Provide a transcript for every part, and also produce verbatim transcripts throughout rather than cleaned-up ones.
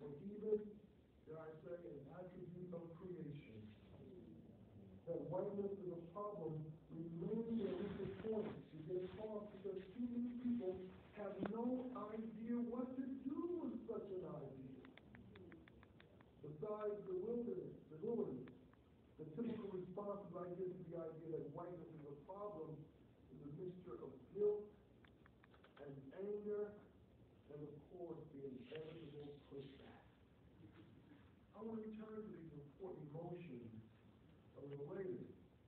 or even, dare I say, an attribute of creation. That whiteness is a problem remains at this point to get across because too many people have no idea what to do with such an idea. Besides the wilderness, the wilderness, the typical responses I give to the idea that whiteness is a problem is a mixture of guilt and anger and, of course, the inevitable pushback. I want to return to these important emotions related.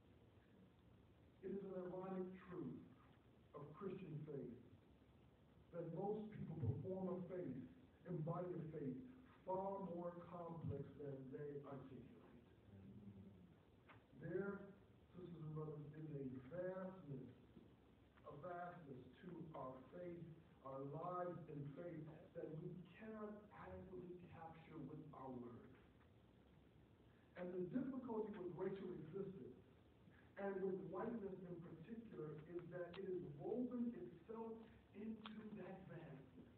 It is an ironic truth of Christian faith that most people perform a faith, embody a faith, far more complex than they articulate. There, sisters and brothers, is a vastness, a vastness to our faith, our lives in faith, that we cannot adequately capture with our words. And the difficulty with racial existence, and with whiteness in particular, is that it is woven itself into that vastness.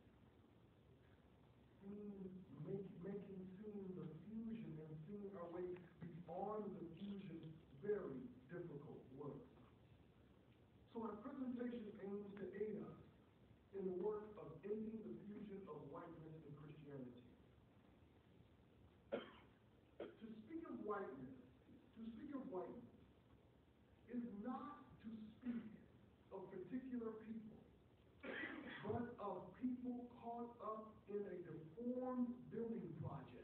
Seeing, make, making seeing the fusion and seeing our way beyond the fusion very difficult work. So our presentation aims to aid us in the work of ending the fusion of whiteness and Christianity. To speak of whiteness, to speak of whiteness, is not to speak of particular people, but of people caught up in a deformed building project,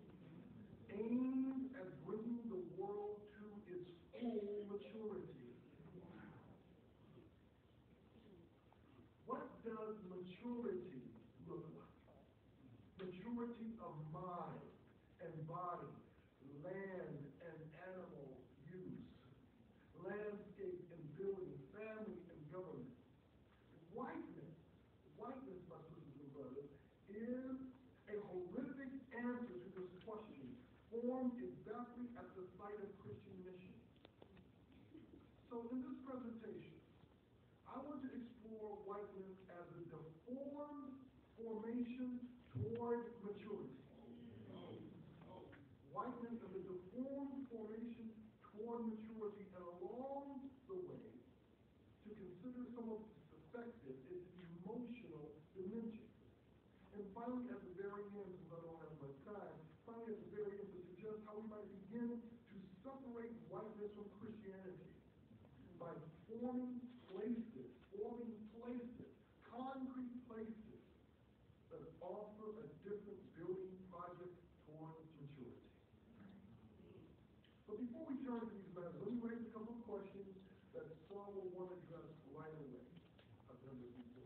aimed at bringing the world to its full maturity. What does maturity look like? Maturity of mind and body, land and animal use, landscape and building, family and government. Whiteness, whiteness, my sisters and brothers, is a horrific answer to this question, formed exactly at the site of Christian mission. So in this presentation, I want to explore whiteness as a deformed formation toward maturity. Whiteness is a deformed formation toward maturity, and along the way, to consider some of its effective, its emotional dimension. And finally, at the very end, since I don't have much time, finally at the very end, to suggest how we might begin to separate whiteness from Christianity by forming places, forming places, concrete places that offer a different building project toward maturity. But before we turn to these matters, let me raise a couple of questions that some will want to address right away. I've done this before.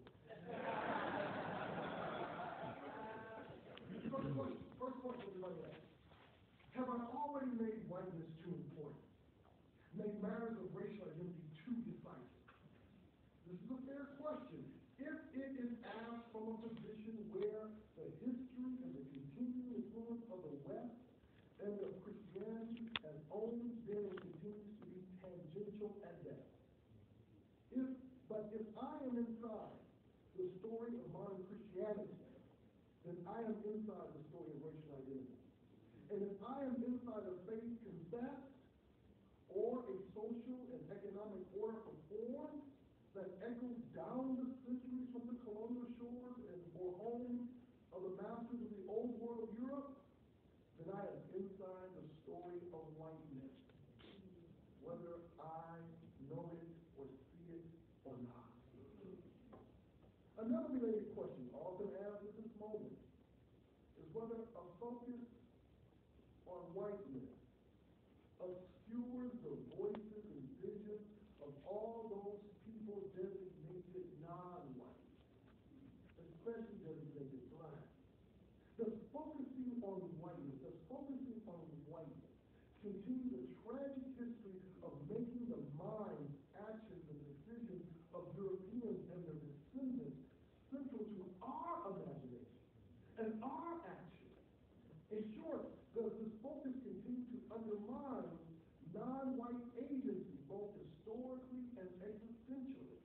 First question, first question everybody asks. Have I already made whiteness too important? Made matters of racial identity too decisive? This is a fair question. If it is asked from a position where the history and the continuing influence of the West and of Christianity has only been and continues to be tangential at best. If, but if I am inside the story of modern Christianity, then I am inside the story of racial identity. And if I am inside a faith confessed or a social and economic order of form that echoes down the centuries from the colonial shores and or home of the masters of the old world Europe, then I am inside the story of whiteness, whether I know it or see it or not. Another related question often asked at this moment is whether a focus on whiteness obscures the voices and visions of all those people designated non-white, especially designated black. Does focusing on whiteness, does focusing on whiteness continue the tragic history of making the minds, actions, and decisions of Europeans and their descendants central to our imagination and our action? In short, does this focus continue to undermine non-white agency, both historically and existentially?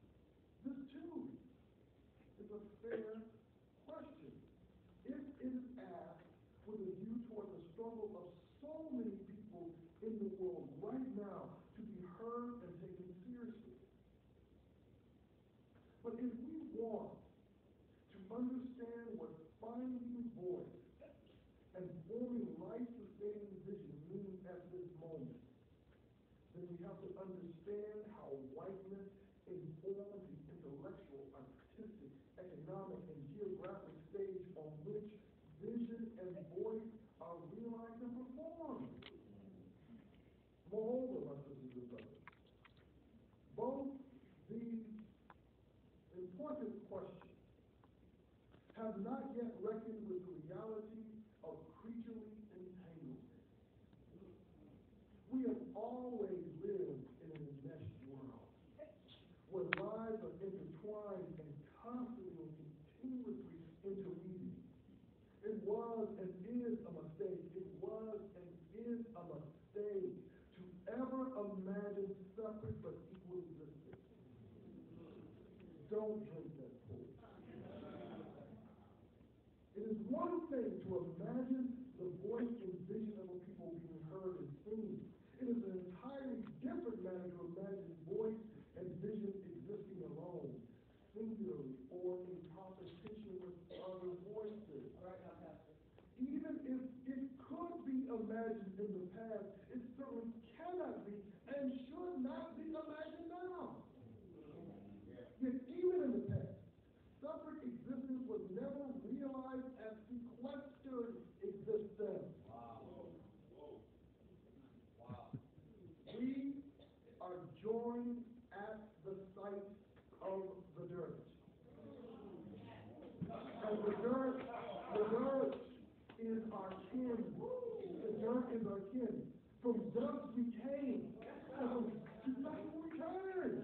This, too, is a fair question. If it is struggle of so many people in the world right now to be heard and taken seriously. But if we want to understand what finding voice and forming life-sustaining vision mean at this moment, then we have to understand how whiteness informs the intellectual, artistic, economic, and geographic stage on which vision and voice are realized and performed. Moreover, my sisters and brothers, both these important questions have not yet reckoned with the reality of creaturely entanglement. We have always lived in an enmeshed world where lives are intertwined and constantly and continuously interweaving. It was and is a mistake. It was and is a mistake to ever imagine separate but equal existence. Don't drink that pool. It is one thing to imagine the voice and vision of a people being heard and seen. It is an entirely different matter to imagine voice and vision existing alone, singularly, or in competition with other voices. Right now, Pastor. Even if it could be imagined in the past, it certainly cannot be and should not be imagined now. Yet even in the past, separate existence was never realized as sequestered existence. Wow. Whoa. Wow. We are joined at the site of the dirt. And the dirt, the dirt is our kin. The dirt is our kin. From dust we came. And from dust we return.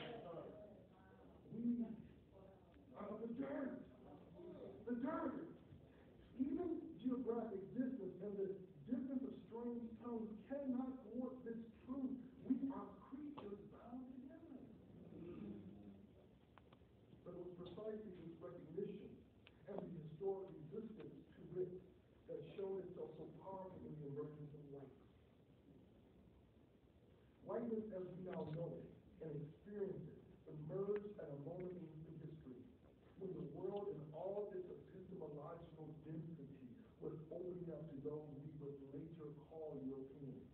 We are the dirt. The dirt. Even geographic distance and the difference of strange tongues cannot thwart this truth. We are creatures bound together. But it was precisely this recognition and the historic resistance to it that showed itself so powerfully in the emergence of whiteness. Whiteness, as we now know it and experience it, emerged at a moment in history when the world in all its epistemological density was opening up to those we would later call Europeans.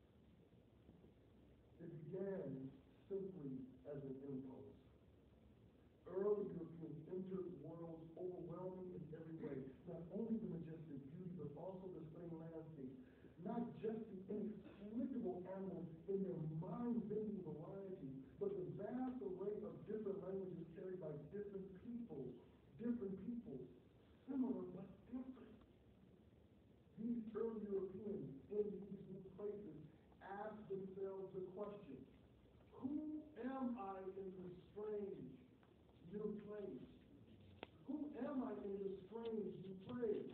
It began simply as an impulse. Early Europeans entered worlds overwhelming in every way, not only the majestic beauty, but also the stunning landscape, not just the inexplicable animals in their mind-bending variety, but the vast array of different languages carried by different people, different people, similar but different. These early Europeans in these new places asked themselves the question, who am I in this strange new place? Who am I in this strange new place?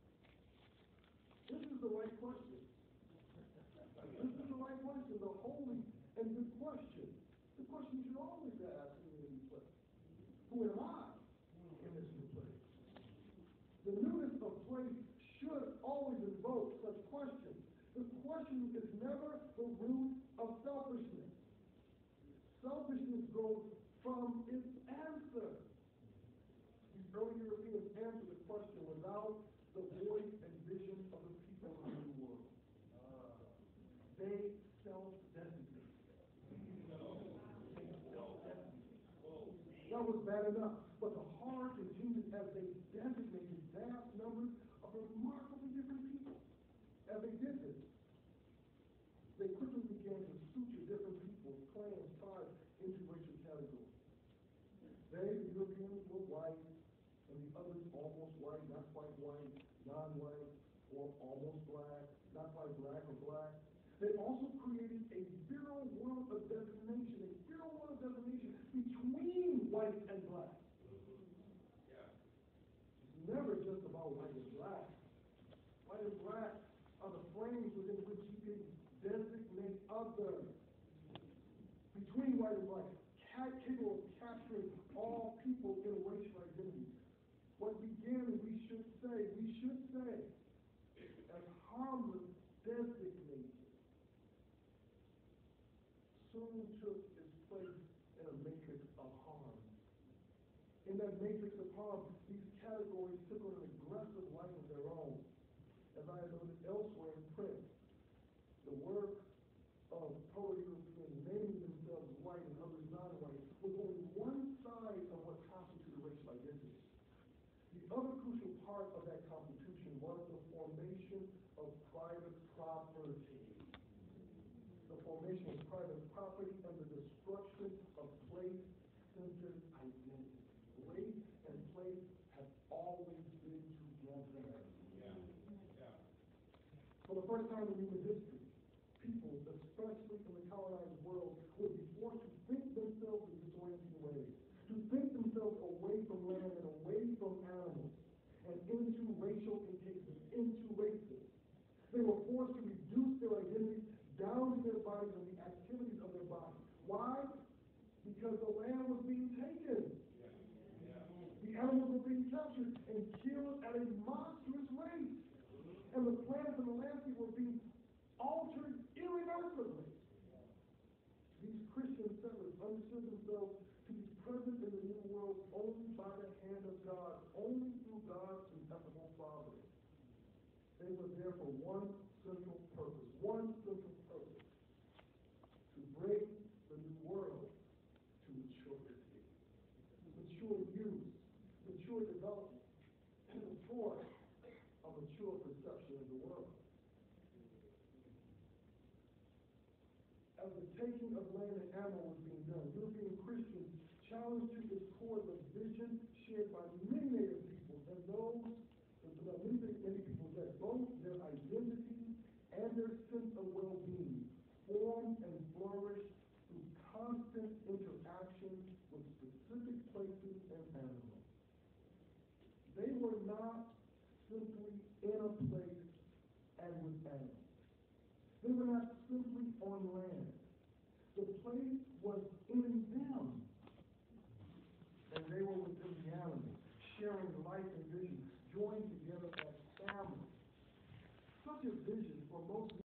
This is the right question. This is the right question, the holy and good question. The question you should always ask in a new place. Who am I in this new place? The newness of place should always invoke such questions. The question is never the root of selfishness. Selfishness grows from its answer. These early Europeans answered the question without the voice and vision of the people of the new world. They self-designated. That was bad enough, but the horror continued as they designated vast numbers of remarkably different people. As they did this, they quickly began to suture different people, clans, tribes into racial categories. They, the Europeans, were white, and the others almost white, not quite white, non-white, or almost black, not quite black or black. They also created a virile world of designation, a virile world of designation between white and black. Yeah. It's never just about white and black. White and black are the frames within which you can designate others. Between white and black, capable of capturing all people in a racial identity. What began, we should say, we should say, as harmless designation soon took its place in a matrix of harm. In that matrix of harm, these categories took on an aggressive life of their own. As I have noted elsewhere in print, the work of Proto-Europeans naming themselves white and others non-white was only one side of what constituted racial identity. The other crucial part of that constitution was the formation of private property. The formation of private property and the destruction of place-centered identity. Race and place have always been together. Yeah. Yeah. For the first time in human history, people, especially in the colonized world, would be forced to think themselves in disorienting ways, to think themselves away from land and away from animals, and into racial engagement, into races. They were forced to reduce their identity down to their bodies and the activities of their bodies. Why? Because the land was being taken. Yeah. Yeah. The animals were being captured and killed at a monstrous rate. And the plants and the landscape were being altered irreversibly. These Christian settlers understood themselves to be present in the new world only by the hand of God, only through God's ineffable providence. They were there for one central purpose, one central purpose, to bring the new world to maturity, mature use, mature development, and toward a mature perception of the world. As the taking of land and animal was being done, European Christians challenged to its core the vision shared by many native peoples and those, that many, many people, that both their identity and their sense of well-being formed and flourished through constant interaction with specific places and animals. They were not simply in a place and with animals. They were not simply on land. The place was in them. And they were within the animals, sharing life and vision, joined together as family. Such a vision for most